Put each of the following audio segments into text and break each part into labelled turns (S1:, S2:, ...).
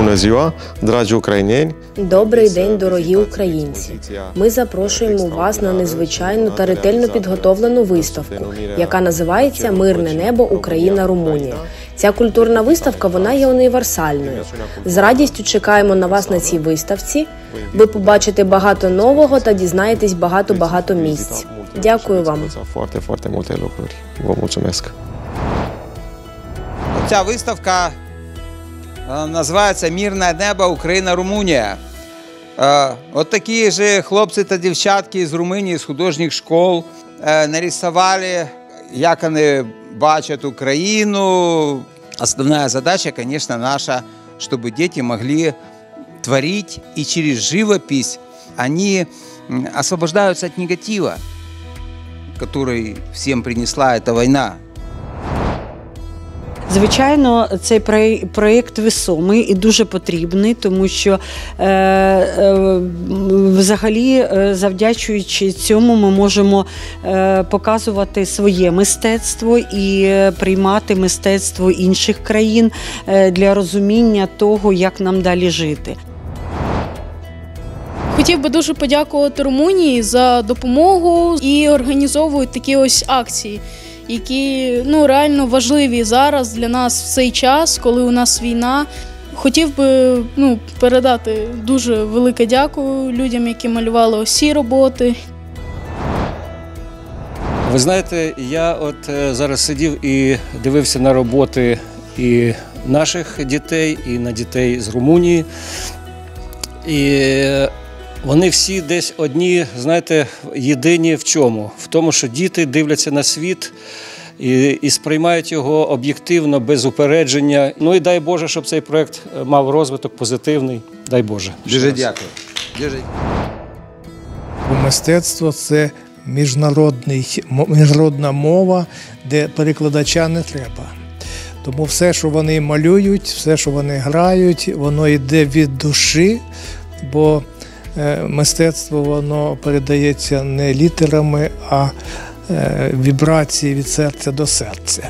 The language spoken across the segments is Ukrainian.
S1: Bună ziua, dragi ucraineni!
S2: Добрий день, дорогі українці! Ми запрошуємо вас на незвичайну та ретельно підготовлену виставку, яка називається «Мирне небо. Україна-Румунія». Ця культурна виставка, вона є універсальною. З радістю чекаємо на вас на цій виставці. Ви побачите багато нового та дізнаєтесь багато місць. Дякую вам.
S3: Ця виставка називається «Мирне небо. Україна-Румунія». От такі ж хлопці та дівчатки з Румунії, з художніх школ нарисували, як вони бачат Украину. Основная задача, конечно, наша, чтобы дети могли творить, и через живопись они освобождаются от негатива, который всем принесла эта война.
S4: Звичайно, цей проєкт весомий і дуже потрібний, тому що взагалі, завдячуючи цьому, ми можемо показувати своє мистецтво і приймати мистецтво інших країн для розуміння того, як нам далі жити.
S5: Хотів би дуже подякувати Румунії за допомогу і організовують такі ось акції, які реально важливі зараз для нас в цей час, коли у нас війна. Хотів би передати дуже велике дякую людям, які малювали ось ці роботи.
S6: Ви знаєте, я от зараз сидів і дивився на роботи і наших дітей, і на дітей з Румунії. І вони всі десь одні, знаєте, єдині в чому? В тому, що діти дивляться на світ і сприймають його об'єктивно, без упередження. Ну і дай Боже, щоб цей проєкт мав розвиток позитивний. Дай Боже.
S3: Дуже дякую. Дуже.
S7: Мистецтво – це міжнародна мова, де перекладача не треба. Тому все, що вони малюють, все, що вони грають, воно йде від душі, бо мистецтво, воно передається не літерами, а вібрації від серця до серця.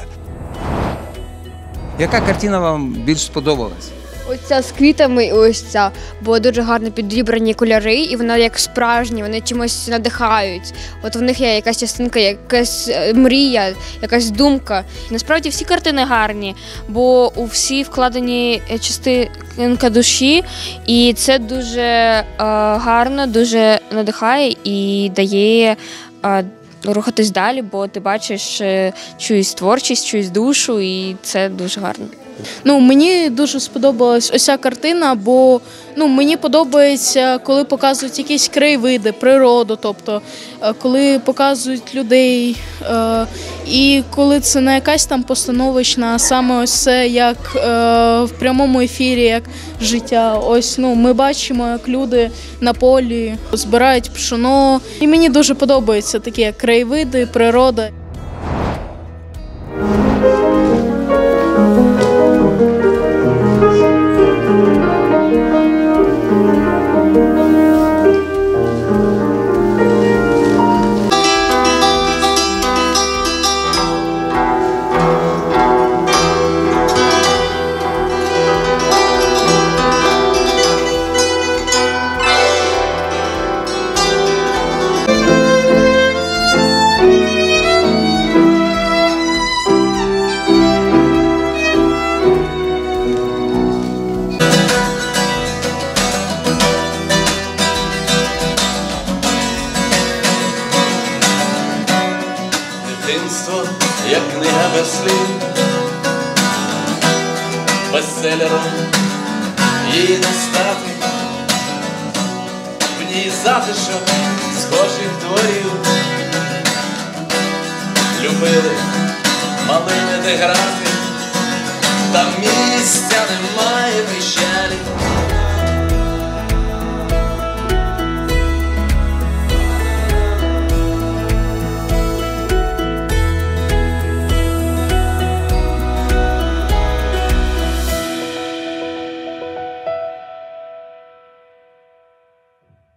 S3: Яка картина вам більш сподобалась?
S8: Ось ця з квітами і ось ця, бо дуже гарно підібрані кольори, і вона як справжні, вони чимось надихають. От в них є якась частинка, якась мрія, якась думка. Насправді всі картини гарні, бо у всі вкладені частинка душі, і це дуже гарно, дуже надихає і дає рухатись далі, бо ти бачиш чиюсь творчість, чиюсь душу, і це дуже гарно.
S5: Мені дуже сподобалась ось ця картина, бо мені подобається, коли показують якісь краєвиди, природу, тобто коли показують людей, і коли це не якась там постановочна, а саме ось це як в прямому ефірі, як життя. Ось ми бачимо, як люди на полі збирають пшено. І мені дуже подобаються такі як краєвиди, природа.
S9: Дитинство, як книга без слів, бестселером її не стати, в ній затишок схожих дворів. Любили малими де грати, там місця немає печалі.